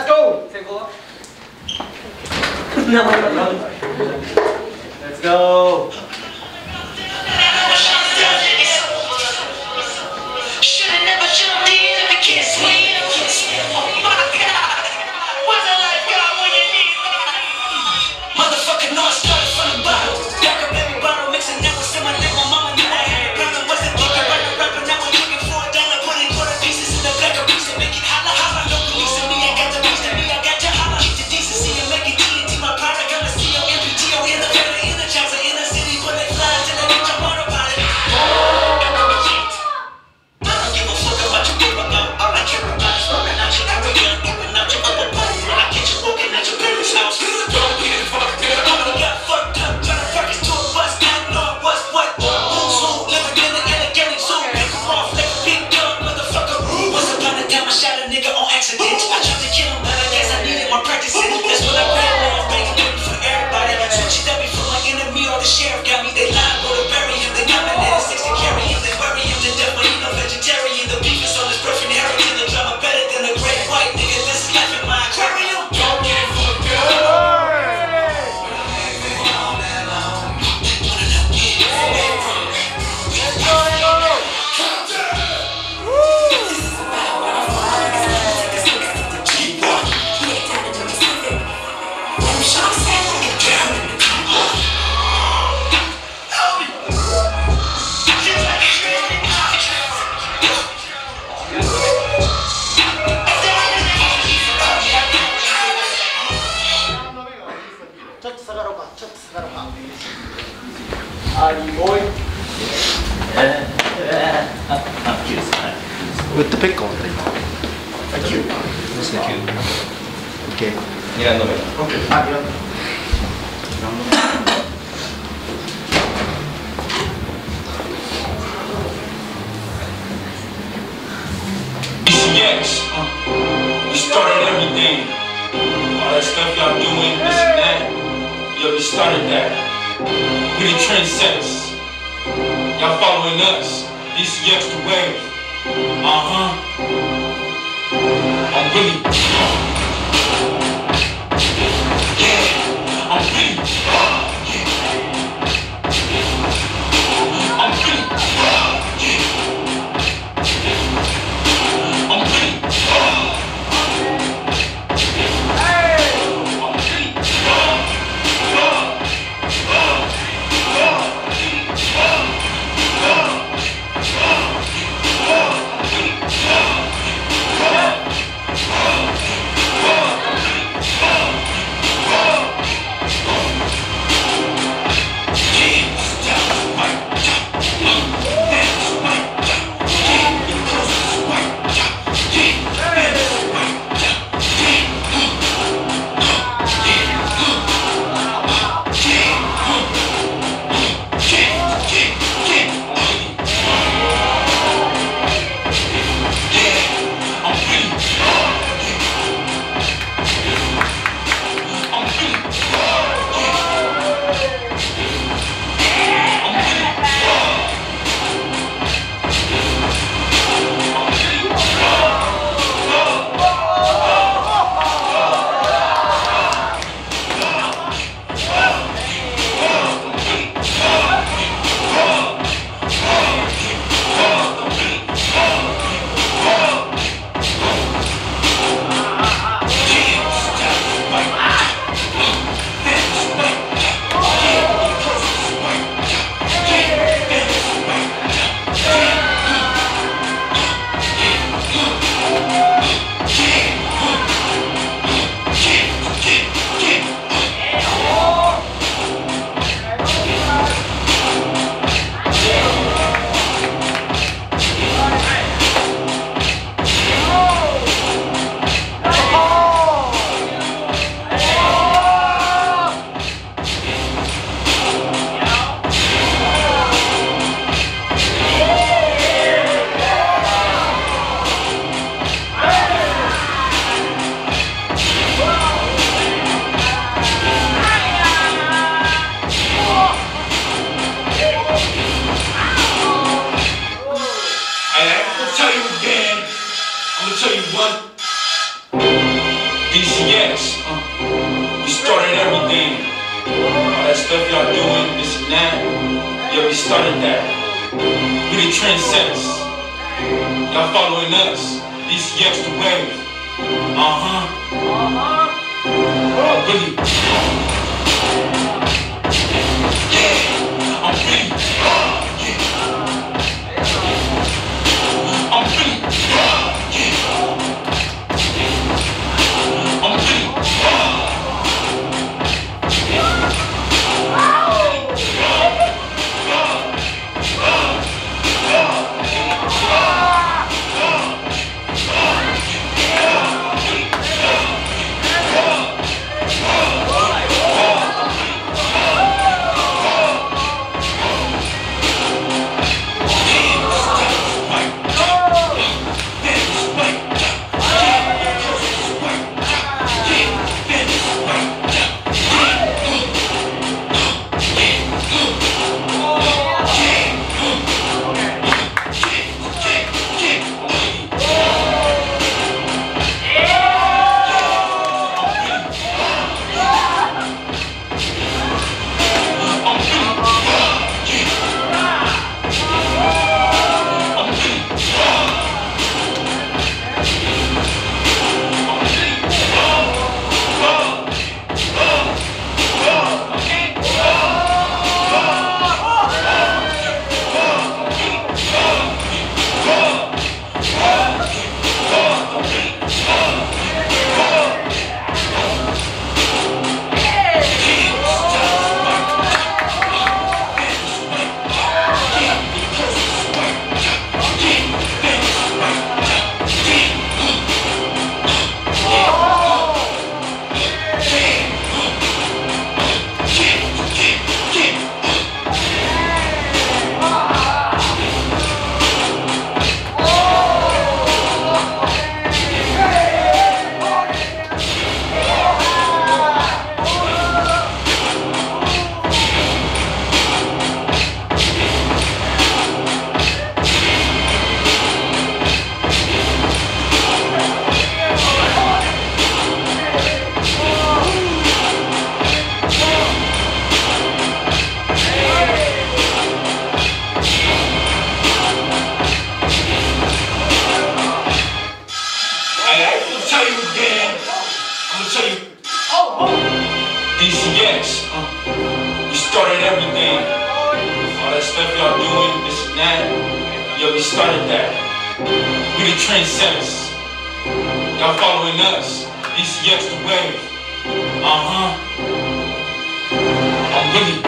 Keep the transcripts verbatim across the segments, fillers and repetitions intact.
go! Let's go! Should've never jumped in if you can't swim. Oh my God, what's it like God when you need life? Motherfucker, know I started from the bottom. Back up every bottle, mixing that with someone like my mama knew I had a problem. Wasn't thinking about the rapper, now I'm looking for a dollar. Putting quarter pieces in the black of piece and make it holla holla. No police in me, I got the piece to me, I got your holla. Keep the decency and make it T N T, my product. I'm a C O M P T O in the better energizer in the city when they fly till they get your autopilot. I tried to kill him, but I guess I needed more practicing. That's what I ran off, making it for everybody. Switch it up before my enemy or the sheriff got me. They lied, go to bury him. They nominated six to carry him. They bury him to death, but he no vegetarian. The beef is on his birth inheritance. The drama better than a great white nigga. This is life in my aquarium. Don't get fucked up. ウッドペッカーは今きゅうどうしてきゅう OK にラウンド目 OK あ、にラウンド目 Yes, uh, we started everything. All that stuff y'all doing, this and that. Yeah, we started that. We the trendsetters. Y'all following us. D C X the wave. Uh-huh. I'm really. Yeah, I'm really. I'm really. y'all doing this and that. Yeah, we started that. We the trendsetters. Y'all following us. These yaks the wave. Uh-huh. Uh-huh. I'm really. Yeah. I'm really. Yeah. I'm really. Yeah. I'm really. D C X, uh, we started everything. All that stuff y'all doing, this and that. Yeah, we started that. We the trendsetters. Y'all following us. D C X the wave. Uh-huh. I'm really.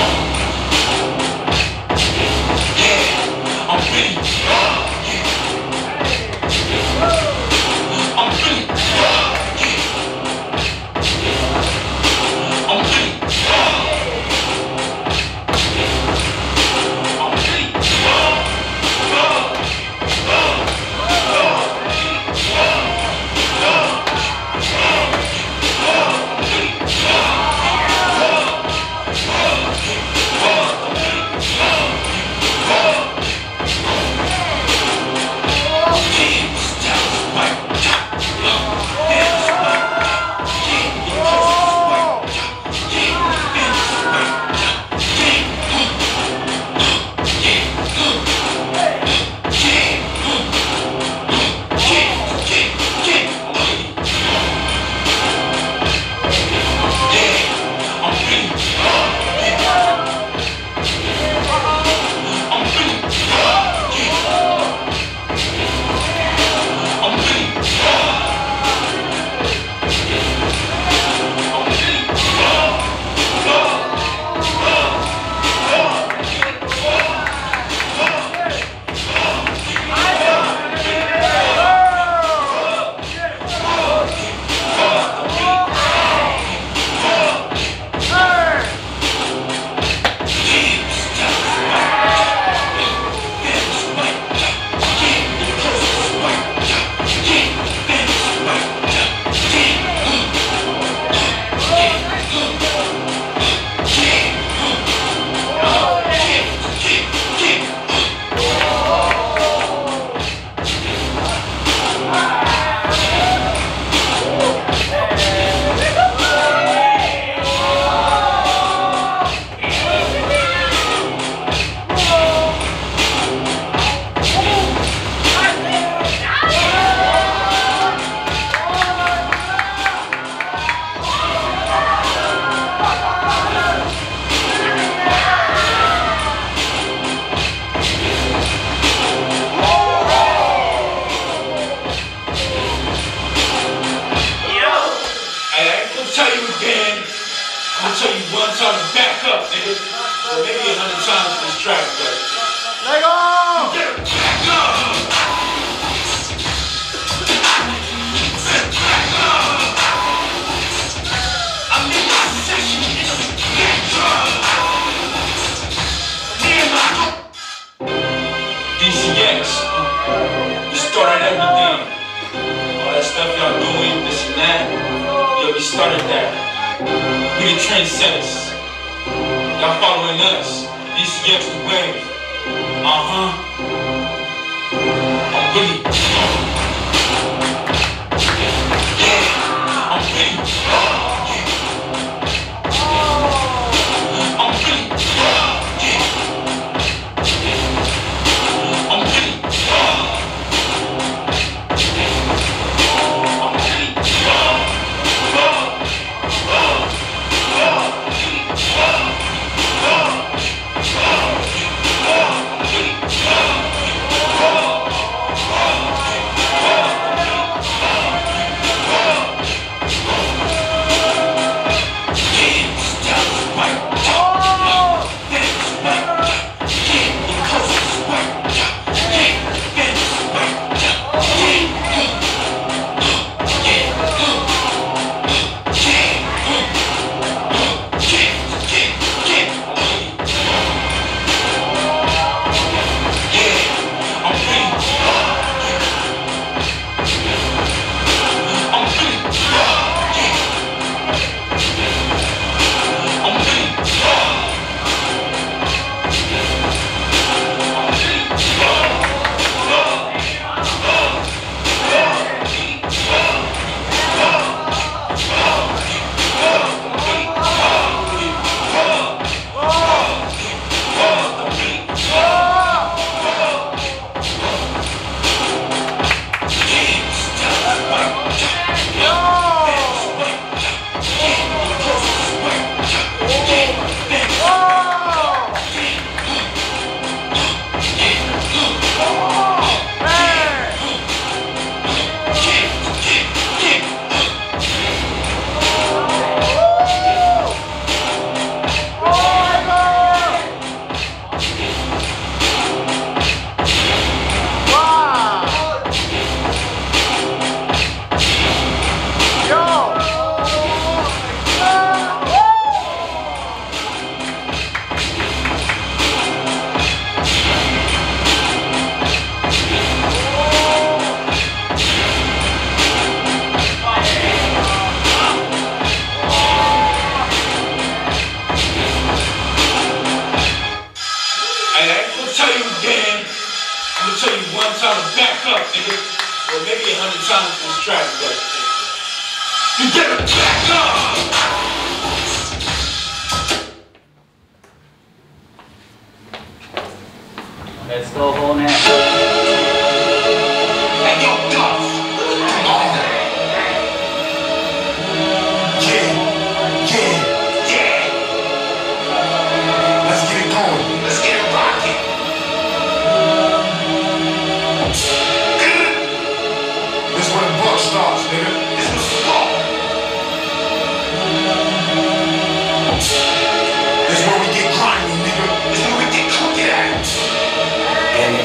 Yeah, I'm really. Yeah. I'm really. I'm really. I'm really. track, but Lego! You get back up! I'm in my session in a big drum. Me and my D C X, we started everything. All that stuff y'all doing, this and that. Yeah, we started that. We the trendsetters. Y'all following us. D C X the wave. Uh-huh. I'm really. Yeah. I'm really. I'm really. I'm really. Let's go, Hornet. Hey, yo, Duff. Come on. Yeah, yeah, yeah. Let's get it going. Let's get it rocking. This is where the buck starts, nigga. This is the ball. This is where we get grimy, nigga. This is where we get crooked at. Yeah.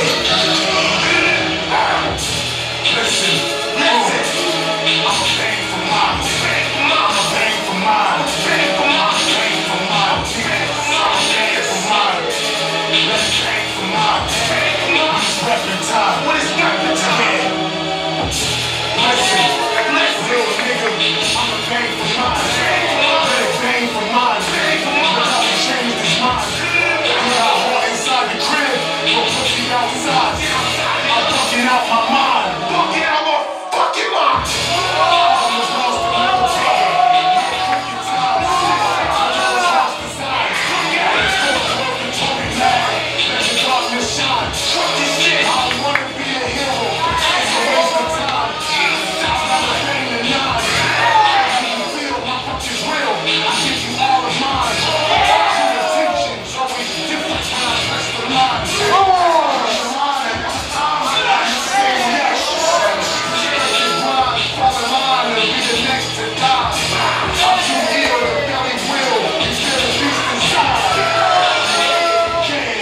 Listen, listen. I'm a bang for mine. I'm a bang for mine. Bang for mine. Bang for mine. Bang for mine. Let's bang for mine. It's rapping time. What is rapping time? Listen, little nigga. I'm a bang for mine. Let's bang for mine. Bang for mine. But I'll change this mind. We got heart inside the crib. But pussy outside. I'm bucking out my mind. Bucking out my fucking mind. I almost lost the mental time. Crooked times. I almost lost the sign. Let's go to work and talk it loud. Let the darkness shine. Crooked shit. I don't wanna be a hero. It's a waste of time. I'm not a pain to nine. I can feel my fucking real. I give you all of mine. True intentions, always different times. That's the line. Yeah.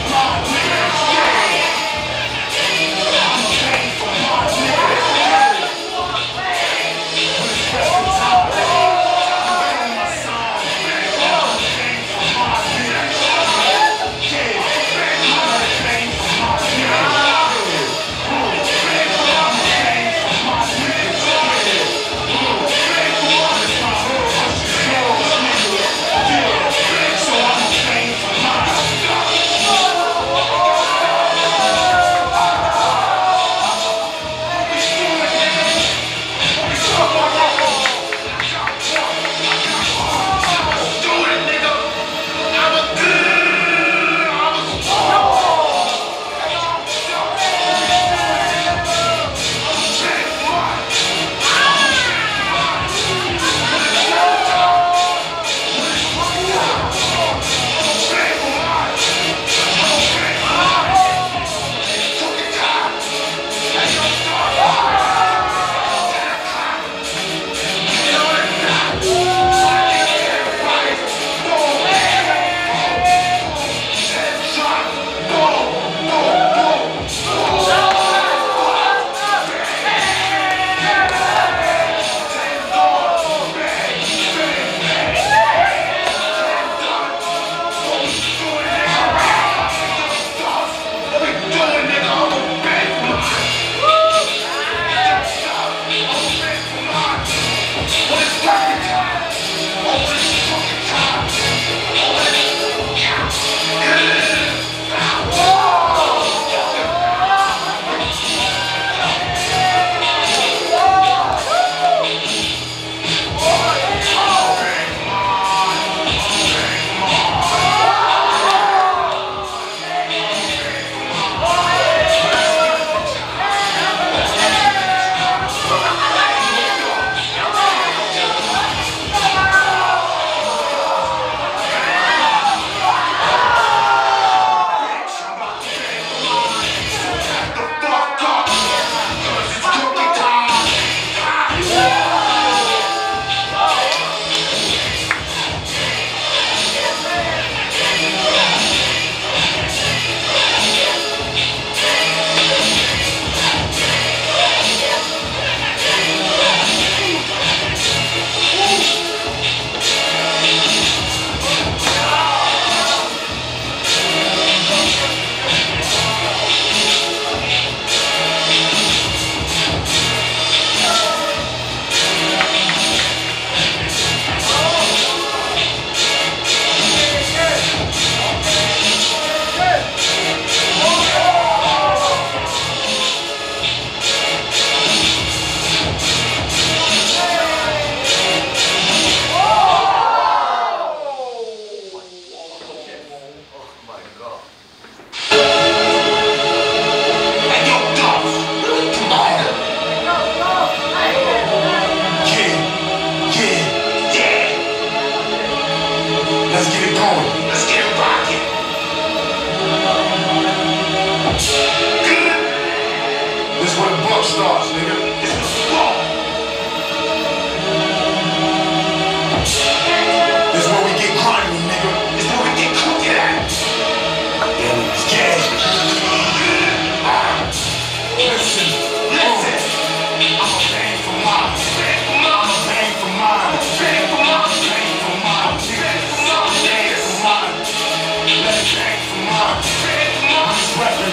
Stars, nigga. It's the squad. This is where we get grimy, nigga. This is where we get crooked at. Yeah. Listen, listen. I'm a bang for mine. I'm a bang for mine. Bang for mine. Bang for mine. Bang for mine. Bang for mine. Let's bang for mine. I'm just rapping.